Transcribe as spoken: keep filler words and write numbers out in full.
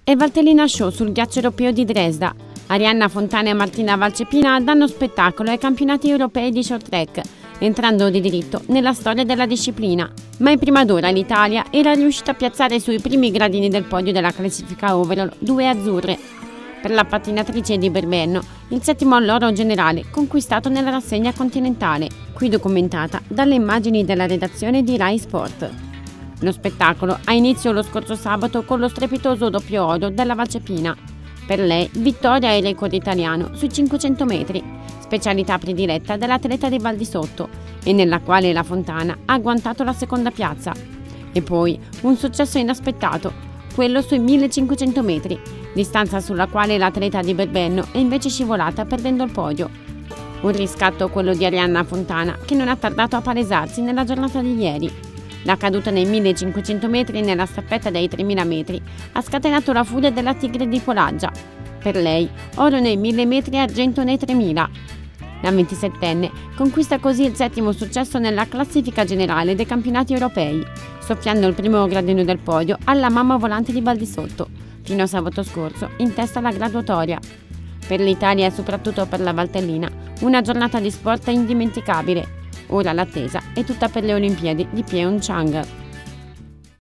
e Valtellina Show sul ghiaccio europeo di Dresda. Arianna Fontana e Martina Valcepina danno spettacolo ai campionati europei di short track, entrando di diritto nella storia della disciplina. Ma in prima d'ora l'Italia era riuscita a piazzare sui primi gradini del podio della classifica overall due azzurre. Per la pattinatrice di Berbenno, il settimo all'oro generale conquistato nella rassegna continentale, qui documentata dalle immagini della redazione di Rai Sport. Lo spettacolo ha inizio lo scorso sabato con lo strepitoso doppio oro della Valcepina. Per lei, vittoria e record italiano sui cinquecento metri, specialità prediletta dell'atleta di Val di Sotto e nella quale la Fontana ha agguantato la seconda piazza. E poi un successo inaspettato, quello sui millecinquecento metri, distanza sulla quale l'atleta di Berbenno è invece scivolata perdendo il podio. Un riscatto quello di Arianna Fontana, che non ha tardato a palesarsi nella giornata di ieri. La caduta nei millecinquecento metri e nella staffetta dei tremila metri ha scatenato la furia della Tigre di Polaggia. Per lei, oro nei mille metri e argento nei tremila. La ventisettenne conquista così il settimo successo nella classifica generale dei campionati europei, soffiando il primo gradino del podio alla mamma volante di Val di Sotto, fino a sabato scorso in testa alla graduatoria. Per l'Italia e soprattutto per la Valtellina, una giornata di sport indimenticabile. Ora l'attesa è tutta per le Olimpiadi di Pyeongchang.